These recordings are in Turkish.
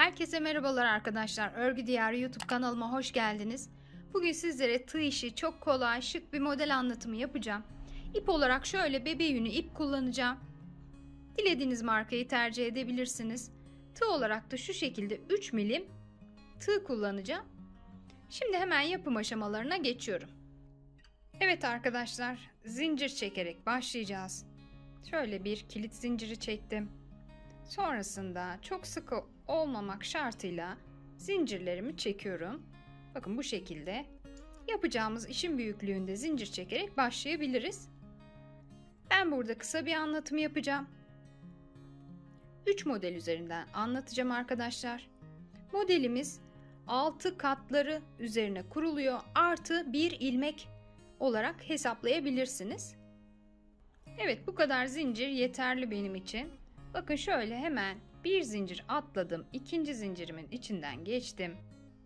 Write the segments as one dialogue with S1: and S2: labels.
S1: Herkese merhabalar arkadaşlar. Örgü Diyarı YouTube kanalıma hoş geldiniz. Bugün sizlere tığ işi çok kolay, şık bir model anlatımı yapacağım. İp olarak şöyle bebe yünü ip kullanacağım. Dilediğiniz markayı tercih edebilirsiniz. Tığ olarak da şu şekilde 3 milim tığ kullanacağım. Şimdi hemen yapım aşamalarına geçiyorum. Evet arkadaşlar, zincir çekerek başlayacağız. Şöyle bir kilit zinciri çektim. Sonrasında çok sıkı olmamak şartıyla zincirlerimi çekiyorum. Bakın bu şekilde yapacağımız işin büyüklüğünde zincir çekerek başlayabiliriz. Ben burada kısa bir anlatım yapacağım. 3 model üzerinden anlatacağım arkadaşlar. Modelimiz 6 katları üzerine kuruluyor. Artı 1 ilmek olarak hesaplayabilirsiniz. Evet, bu kadar zincir yeterli benim için. Bakın şöyle hemen bir zincir atladım. İkinci zincirimin içinden geçtim.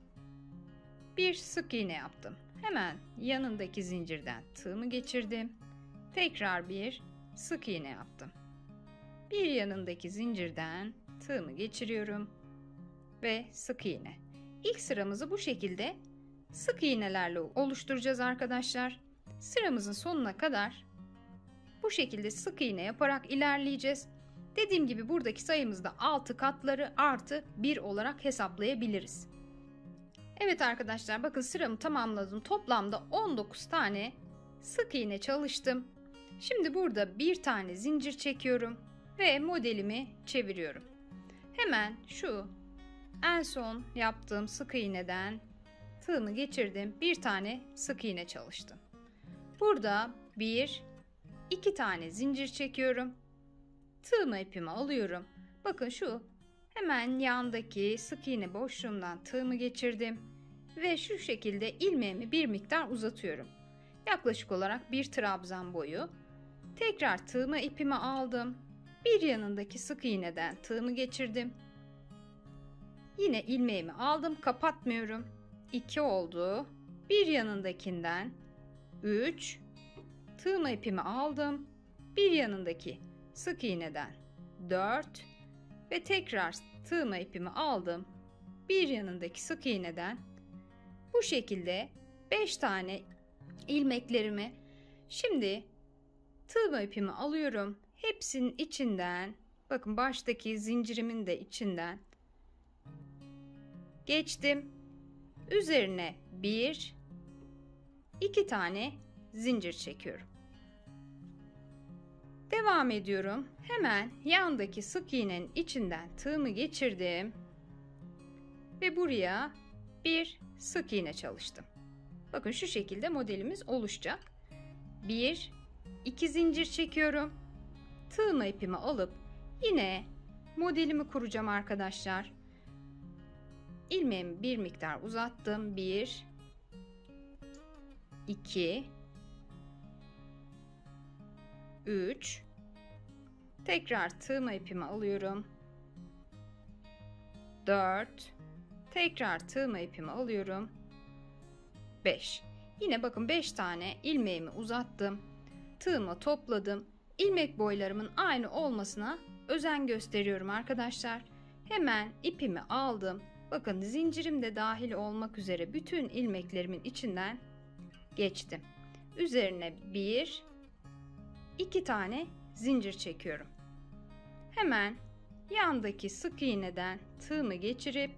S1: Bir sık iğne yaptım. Hemen yanındaki zincirden tığımı geçirdim. Tekrar bir sık iğne yaptım. Bir yanındaki zincirden tığımı geçiriyorum. Ve sık iğne. İlk sıramızı bu şekilde sık iğnelerle oluşturacağız arkadaşlar. Sıramızın sonuna kadar bu şekilde sık iğne yaparak ilerleyeceğiz. Dediğim gibi buradaki sayımızda 6 katları artı 1 olarak hesaplayabiliriz. Evet arkadaşlar, bakın sıramı tamamladım. Toplamda 19 tane sık iğne çalıştım. Şimdi burada bir tane zincir çekiyorum ve modelimi çeviriyorum. Hemen şu en son yaptığım sık iğneden tığımı geçirdim. Bir tane sık iğne çalıştım. Burada 2 tane zincir çekiyorum. Tığımı ipimi alıyorum. Bakın şu hemen yandaki sık iğne boşluğumdan tığımı geçirdim. Ve şu şekilde ilmeğimi bir miktar uzatıyorum. Yaklaşık olarak bir trabzan boyu. Tekrar tığımı ipimi aldım. Bir yanındaki sık iğneden tığımı geçirdim. Yine ilmeğimi aldım. Kapatmıyorum. 2 oldu. Bir yanındakinden 3. Tığımı ipimi aldım. Bir yanındaki sık iğneden 4 ve tekrar tığımı ipimi aldım. Bir yanındaki sık iğneden bu şekilde 5 tane ilmeklerimi şimdi tığımı ipimi alıyorum. Hepsinin içinden, bakın baştaki zincirimin de içinden geçtim. Üzerine 2 tane zincir çekiyorum. Devam ediyorum. Hemen yandaki sık iğnenin içinden tığımı geçirdim. Ve buraya bir sık iğne çalıştım. Bakın şu şekilde modelimiz oluşacak. 2 zincir çekiyorum. Tığımı ipimi alıp yine modelimi kuracağım arkadaşlar. İlmeğimi bir miktar uzattım. 2 3 tekrar tığımı ipimi alıyorum. 4 tekrar tığımı ipimi alıyorum. 5. Yine bakın 5 tane ilmeğimi uzattım. Tığımı topladım. İlmek boylarımın aynı olmasına özen gösteriyorum arkadaşlar. Hemen ipimi aldım. Bakın zincirim de dahil olmak üzere bütün ilmeklerimin içinden geçtim. Üzerine 2 tane zincir çekiyorum. Hemen yandaki sık iğneden tığımı geçirip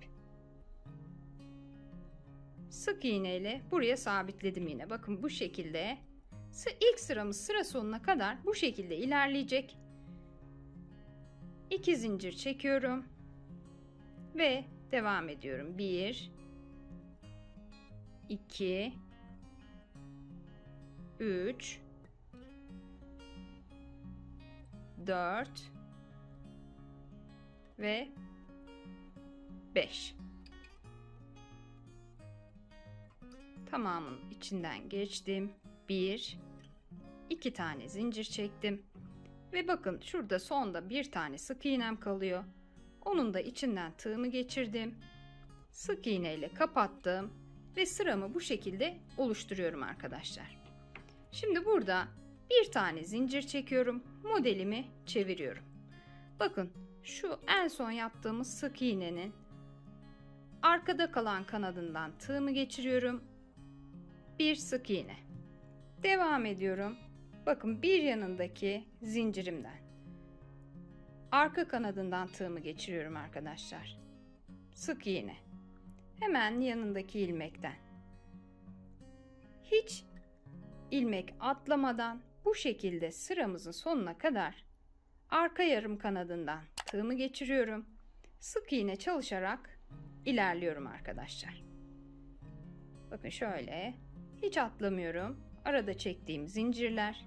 S1: sık iğne ile buraya sabitledim yine. Bakın bu şekilde ilk sıramız sıra sonuna kadar bu şekilde ilerleyecek. 2 zincir çekiyorum ve devam ediyorum. 2 3 4 ve 5. Tamamının içinden geçtim. 2 tane zincir çektim. Ve bakın şurada sonda bir tane sık iğnem kalıyor. Onun da içinden tığımı geçirdim. Sık iğne ile kapattım. Ve sıramı bu şekilde oluşturuyorum arkadaşlar. Şimdi burada bir tane zincir çekiyorum. Modelimi çeviriyorum. Bakın şu en son yaptığımız sık iğnenin arkada kalan kanadından tığımı geçiriyorum. Bir sık iğne. Devam ediyorum. Bakın bir yanındaki zincirimden arka kanadından tığımı geçiriyorum arkadaşlar. Sık iğne. Hemen yanındaki ilmekten. Hiç ilmek atlamadan bu şekilde sıramızın sonuna kadar arka yarım kanadından tığımı geçiriyorum. Sık iğne çalışarak ilerliyorum arkadaşlar. Bakın şöyle hiç atlamıyorum. Arada çektiğim zincirler.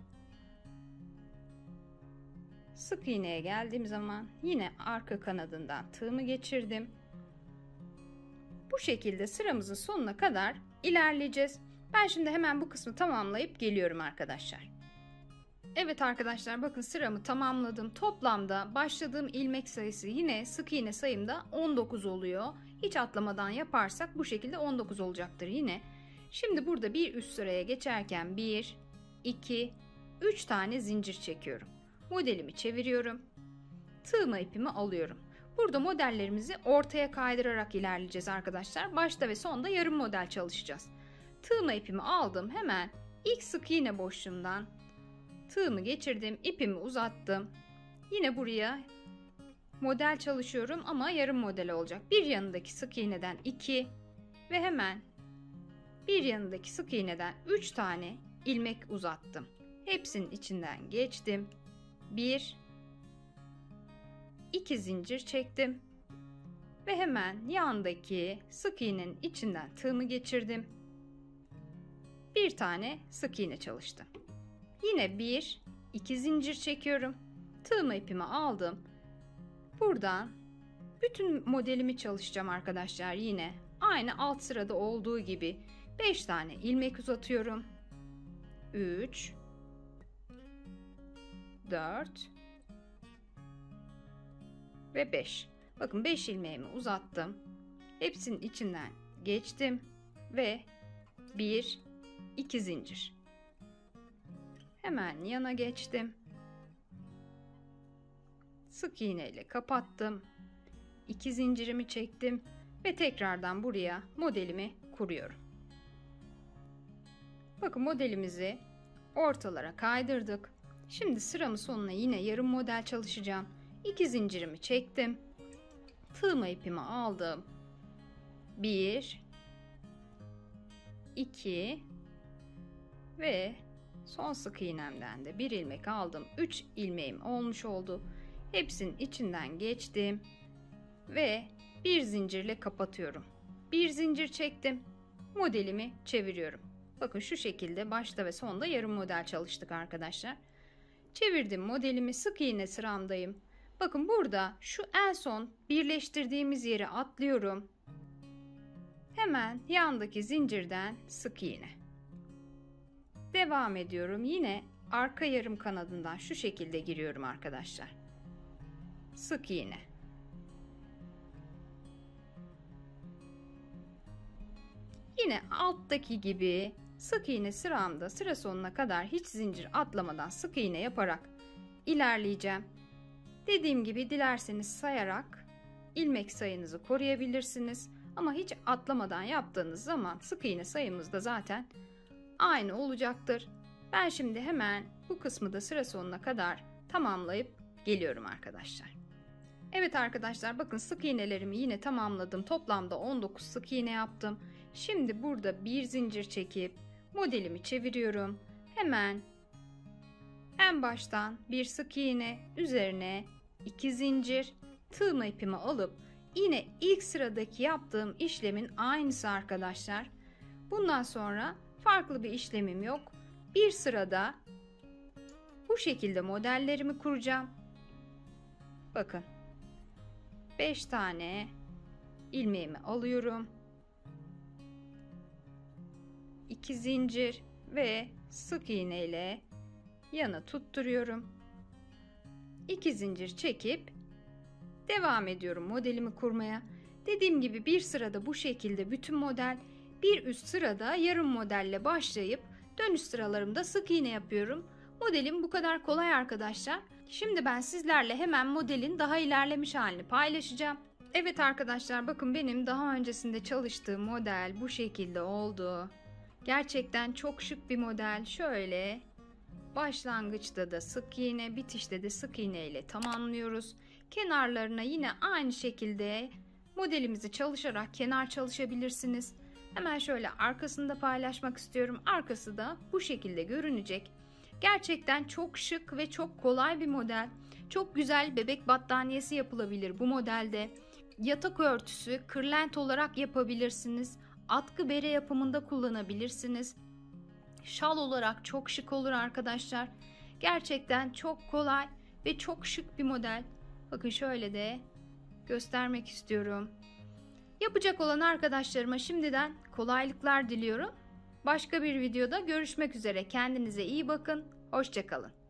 S1: Sık iğneye geldiğim zaman yine arka kanadından tığımı geçirdim. Bu şekilde sıramızın sonuna kadar ilerleyeceğiz. Ben şimdi hemen bu kısmı tamamlayıp geliyorum arkadaşlar. Evet arkadaşlar, bakın sıramı tamamladım. Toplamda başladığım ilmek sayısı yine sık iğne sayımda 19 oluyor. Hiç atlamadan yaparsak bu şekilde 19 olacaktır yine. Şimdi burada bir üst sıraya geçerken 1, 2, 3 tane zincir çekiyorum. Modelimi çeviriyorum. Tığımı ipimi alıyorum. Burada modellerimizi ortaya kaydırarak ilerleyeceğiz arkadaşlar. Başta ve sonda yarım model çalışacağız. Tığımı ipimi aldım. Hemen ilk sık iğne boşluğundan tığımı geçirdim. İpimi uzattım. Yine buraya model çalışıyorum ama yarım model olacak. Bir yanındaki sık iğneden 2 ve hemen bir yanındaki sık iğneden 3 tane ilmek uzattım. Hepsinin içinden geçtim. 1, 2 zincir çektim ve hemen yandaki sık iğnenin içinden tığımı geçirdim. Bir tane sık iğne çalıştım. Yine 1, 2 zincir çekiyorum. Tığımı ipimi aldım. Buradan bütün modelimi çalışacağım arkadaşlar. Yine aynı alt sırada olduğu gibi 5 tane ilmek uzatıyorum. 3, 4 ve 5. Bakın 5 ilmeğimi uzattım. Hepsinin içinden geçtim ve 1, 2 zincir. Hemen yana geçtim. Sık iğne ile kapattım. 2 zincirimi çektim ve tekrardan buraya modelimi kuruyorum. Bakın modelimizi ortalara kaydırdık. Şimdi sıramın sonuna yine yarım model çalışacağım. 2 zincirimi çektim. Tığımı ipimi aldım. 1, 2 ve son sık iğnemden de bir ilmek aldım. 3 ilmeğim olmuş oldu. Hepsinin içinden geçtim ve bir zincirle kapatıyorum. Bir zincir çektim. Modelimi çeviriyorum. Bakın şu şekilde başta ve sonda yarım model çalıştık arkadaşlar. Çevirdim modelimi, sık iğne sıramdayım. Bakın burada şu en son birleştirdiğimiz yeri atlıyorum. Hemen yandaki zincirden sık iğne. Devam ediyorum. Yine arka yarım kanadından şu şekilde giriyorum arkadaşlar. Sık iğne. Yine alttaki gibi sık iğne sıramda sıra sonuna kadar hiç zincir atlamadan sık iğne yaparak ilerleyeceğim. Dediğim gibi dilerseniz sayarak ilmek sayınızı koruyabilirsiniz. Ama hiç atlamadan yaptığınız zaman sık iğne sayımız da zaten aynı olacaktır. Ben şimdi hemen bu kısmı da sıra sonuna kadar tamamlayıp geliyorum arkadaşlar. Evet arkadaşlar, bakın sık iğnelerimi yine tamamladım. Toplamda 19 sık iğne yaptım. Şimdi burada bir zincir çekip modelimi çeviriyorum. Hemen en baştan bir sık iğne, üzerine 2 zincir, tığımı ipimi alıp yine ilk sıradaki yaptığım işlemin aynısı arkadaşlar. Bundan sonra farklı bir işlemim yok. Bir sırada bu şekilde modellerimi kuracağım. Bakın 5 tane ilmeğimi alıyorum. 2 zincir ve sık iğne ile yana tutturuyorum. 2 zincir çekip devam ediyorum modelimi kurmaya. Dediğim gibi bir sırada bu şekilde bütün model, bir üst sırada yarım modelle başlayıp dönüş sıralarımda sık iğne yapıyorum. Modelim bu kadar kolay arkadaşlar. Şimdi ben sizlerle hemen modelin daha ilerlemiş halini paylaşacağım. Evet arkadaşlar, bakın benim daha öncesinde çalıştığım model bu şekilde oldu. Gerçekten çok şık bir model. Şöyle başlangıçta da sık iğne, bitişte de sık iğne ile tamamlıyoruz. Kenarlarına yine aynı şekilde modelimizi çalışarak kenar çalışabilirsiniz. Hemen şöyle arkasını da paylaşmak istiyorum. Arkası da bu şekilde görünecek. Gerçekten çok şık ve çok kolay bir model. Çok güzel bebek battaniyesi yapılabilir bu modelde. Yatak örtüsü, kırlent olarak yapabilirsiniz. Atkı bere yapımında kullanabilirsiniz. Şal olarak çok şık olur arkadaşlar. Gerçekten çok kolay ve çok şık bir model. Bakın şöyle de göstermek istiyorum. Yapacak olan arkadaşlarıma şimdiden kolaylıklar diliyorum. Başka bir videoda görüşmek üzere. Kendinize iyi bakın. Hoşça kalın.